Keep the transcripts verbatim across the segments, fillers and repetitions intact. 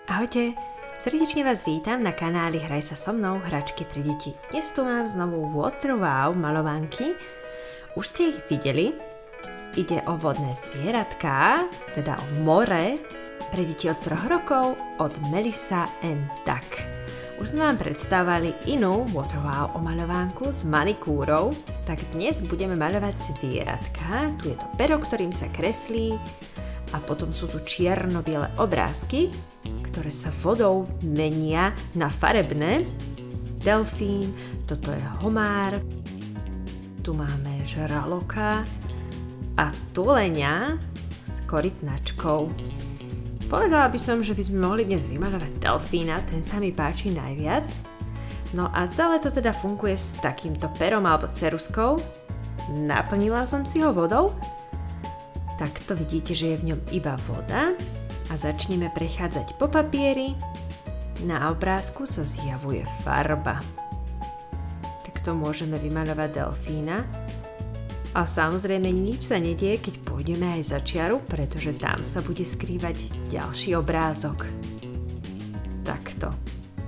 Ahojte, srdečne vás vítam na kanáli Hraj sa so mnou hračky pre deti. Dnes tu mám znovu Water Wow malovánky. Už ste ich videli. Ide o vodné zvieratká, teda o more, pre deti od troch rokov od Melissa and Duck. Už sme vám predstavovali inú Water Wow malovánku s manikúrou, tak dnes budeme maľovať zvieratka. Tu je to pero, ktorým sa kreslí, a potom sú tu čierno-biele obrázky, ktoré sa vodou menia na farebné. Delfín, toto je homár, tu máme žraloka a tuleňa s korytnačkou. Povedala by som, že by sme mohli dnes vymaľovať delfína, ten sa mi páči najviac. No a celé to teda funguje s takýmto perom alebo ceruskou. Naplnila som si ho vodou. Takto vidíte, že je v ňom iba voda a začneme prechádzať po papieri. Na obrázku sa zjavuje farba. Takto môžeme vymaľovať delfína. A samozrejme nič sa nedieje, keď pôjdeme aj za čiaru, pretože tam sa bude skrývať ďalší obrázok. Takto.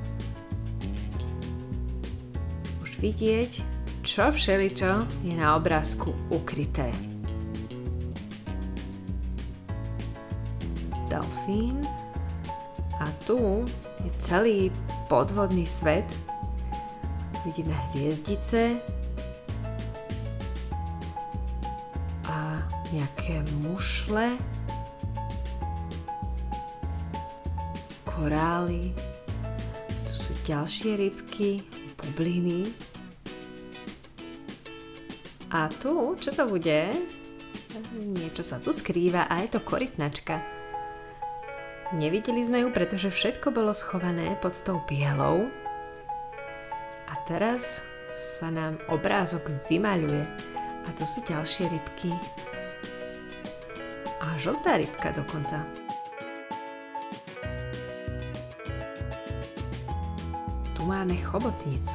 Už vidieť, čo všeličo je na obrázku ukryté. Delfín a tu je celý podvodný svet. Vidíme hviezdice a nejaké mušle, korály, tu sú ďalšie rybky, bubliny a tu, čo to bude? Niečo sa tu skrýva a je to korytnačka. Nevideli sme ju, pretože všetko bolo schované pod tou bielou. A teraz sa nám obrázok vymaľuje. A tu sú ďalšie rybky. A žltá rybka dokonca. Tu máme chobotnicu.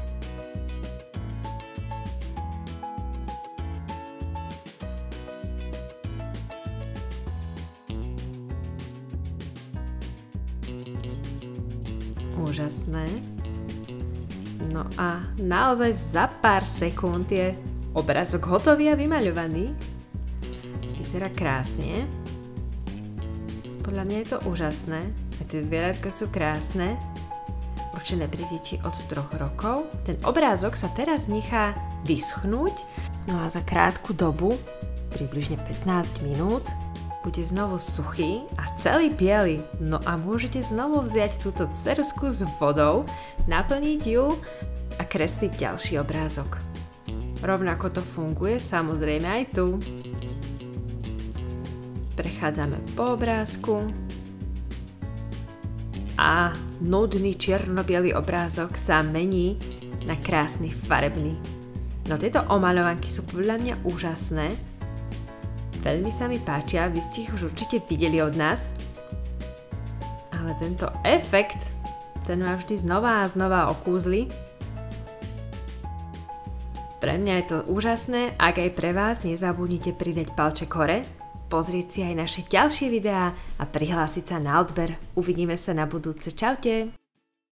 Úžasné. No a naozaj za pár sekúnd je obrázok hotový a vymaľovaný. Vyzerá krásne. Podľa mňa je to úžasné. A tie zvieratka sú krásne. Určené pre deti od troch rokov. Ten obrázok sa teraz nechá vyschnúť. No a za krátku dobu, približne pätnásť minút, bude znovu suchý a celý biely. No a môžete znovu vziať túto cerusku s vodou, naplniť ju a kresliť ďalší obrázok. Rovnako to funguje samozrejme aj tu. Prechádzame po obrázku a nudný čierno-biely obrázok sa mení na krásny farebný. No tieto omaľovanky sú podľa mňa úžasné. Veľmi sa mi páčia, vy ste ich už určite videli od nás. Ale tento efekt, ten ma vždy znova a znova okúzli. Pre mňa je to úžasné, ak aj pre vás nezabudnite pridať palček hore, pozrieť si aj naše ďalšie videá a prihlásiť sa na odber. Uvidíme sa na budúce. Čaute!